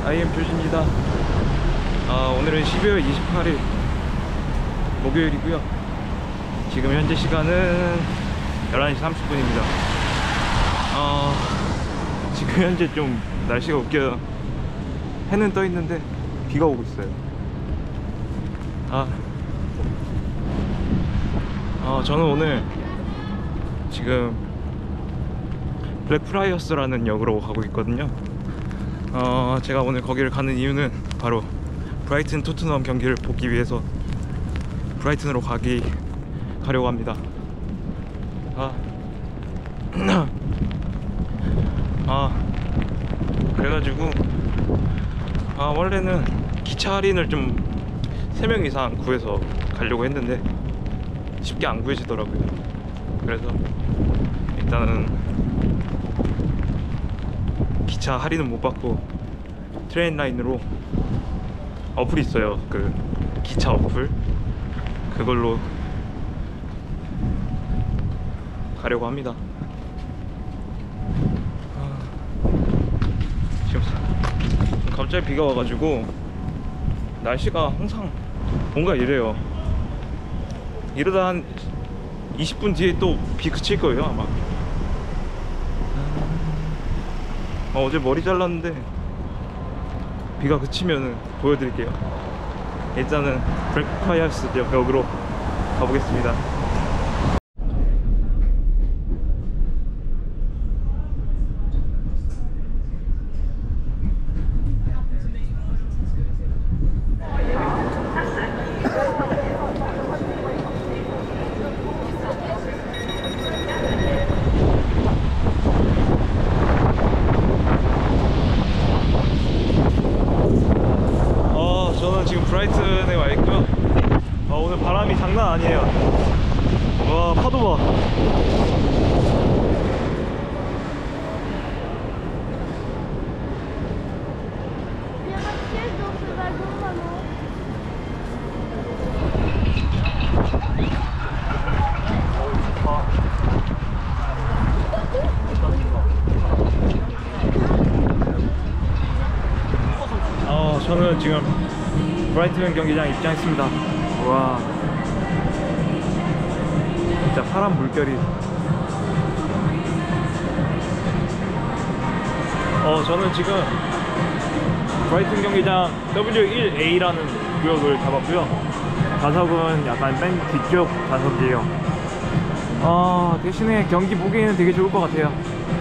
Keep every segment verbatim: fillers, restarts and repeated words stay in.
아이엠 조진입니다. 아, 오늘은 십이월 이십팔일 목요일이고요. 지금 현재 시간은 열한 시 삼십 분입니다. 아, 지금 현재 좀 날씨가 웃겨요. 해는 떠 있는데 비가 오고 있어요. 아, 어, 저는 오늘 지금 블랙프라이어스라는 역으로 가고 있거든요. 어, 제가 오늘 거기를 가는 이유는 바로 브라이튼 토트넘 경기를 보기 위해서 브라이튼으로 가기 가려고 합니다. 아, 아 그래가지고 아 원래는 기차 할인을 좀 세 명 이상 구해서 가려고 했는데 쉽게 안 구해지더라고요. 그래서 일단은 기차 할인은 못 받고 트레인 라인으로 어플이 있어요. 그 기차 어플, 그걸로 가려고 합니다. 아, 지금 갑자기 비가 와가지고 날씨가 항상 뭔가 이래요. 이러다 한 이십 분 뒤에 또 비 그칠 거예요 아마. 어, 어제 머리 잘랐는데 비가 그치면은 보여드릴게요. 일단은 블랙프라이어스 역으로 가보겠습니다. 지금 브라이튼에 와 있고요. 어, 오늘 바람이 장난 아니에요. 와, 파도 봐. 어, 저는 지금 브라이튼 경기장 입장했습니다. 와, 진짜 파란 물결이. 어, 저는 지금 브라이튼 경기장 더블유 원 에이라는 구역을 잡았고요. 좌석은 약간 맨 뒤쪽 좌석이에요. 어, 대신에 경기 보기에는 되게 좋을 것 같아요.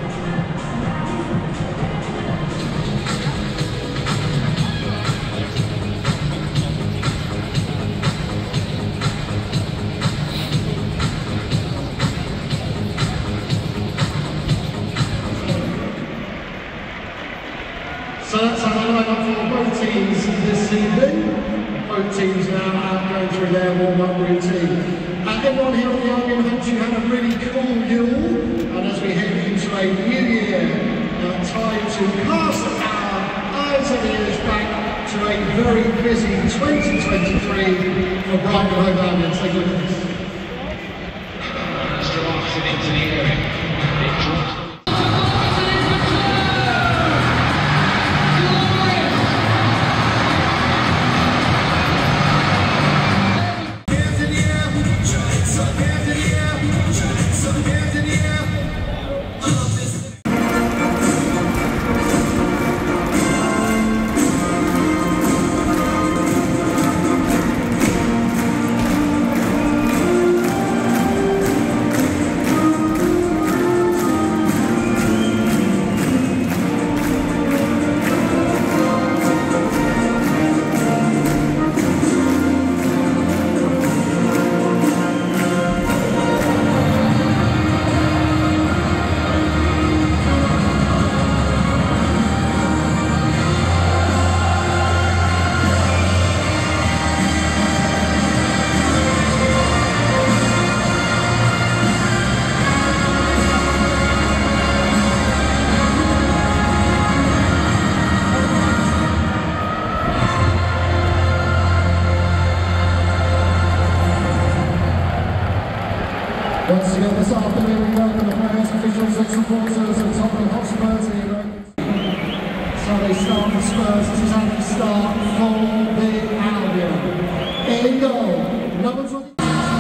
So that's our lineup for both teams this evening. Both teams now out going through their warm-up routine. Uh, everyone here at the Albion hopes you had a really cool Yule, and as we head into a new year, uh, time to cast our eyes and ears back to a very busy twenty twenty-three for Brighton Hove Albion. Take a look at this. Extra Martin into the area. It drops. Once again this afternoon we welcome the players, officials and supporters of Tottenham Hotspur to the So they start the Spurs. This is how they start for the Albion. In goal, number twenty.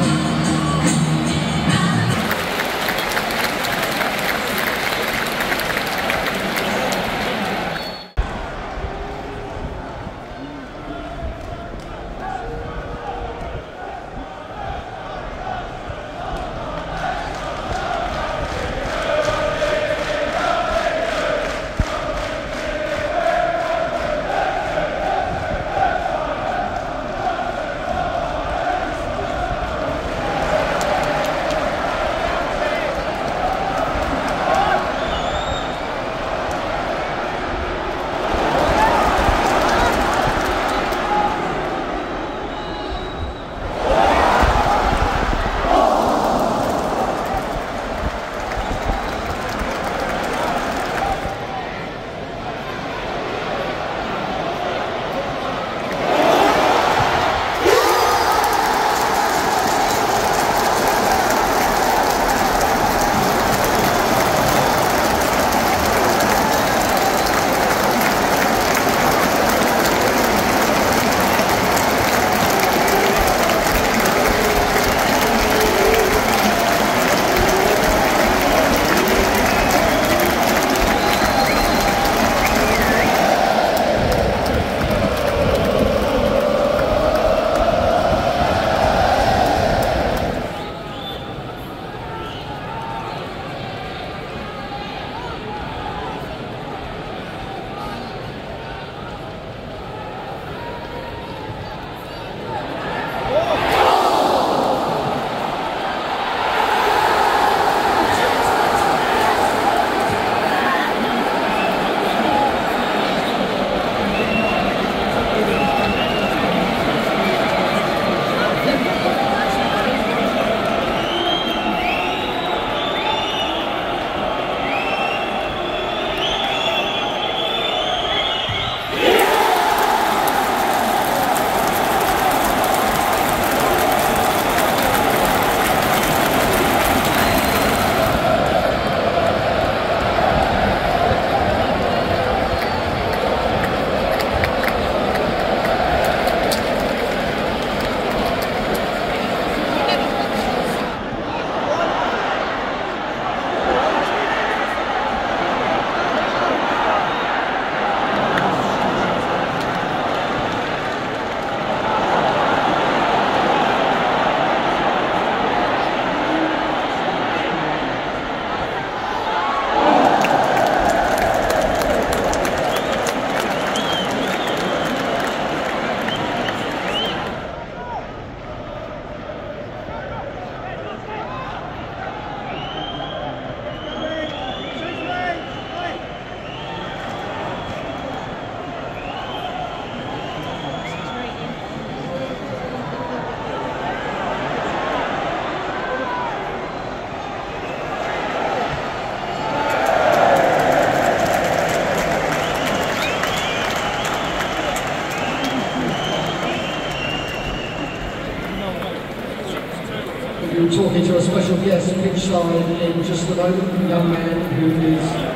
We're talking to a special guest pitch side in just a moment, a young man who is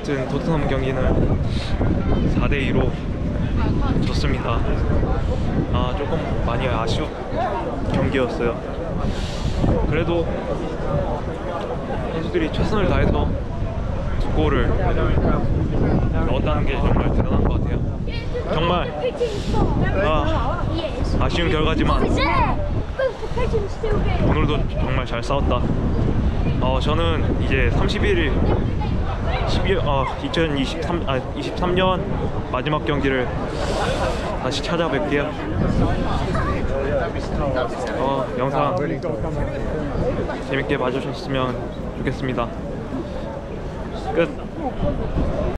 아무튼 토트넘 경기는 사 대 이로 졌습니다. 아, 조금 많이 아쉬운 경기였어요. 그래도 선수들이 최선을 다해서 두 골을 넣었다는 게 정말 대단한 것 같아요. 정말 아, 아쉬운 결과지만 오늘도 정말 잘 싸웠다. 어, 저는 이제 삼십일 일 십일, 어, 이천이십삼, 아, 이십삼 년 마지막 경기를 다시 찾아뵐게요. 어, 영상 재밌게 봐주셨으면 좋겠습니다. 끝.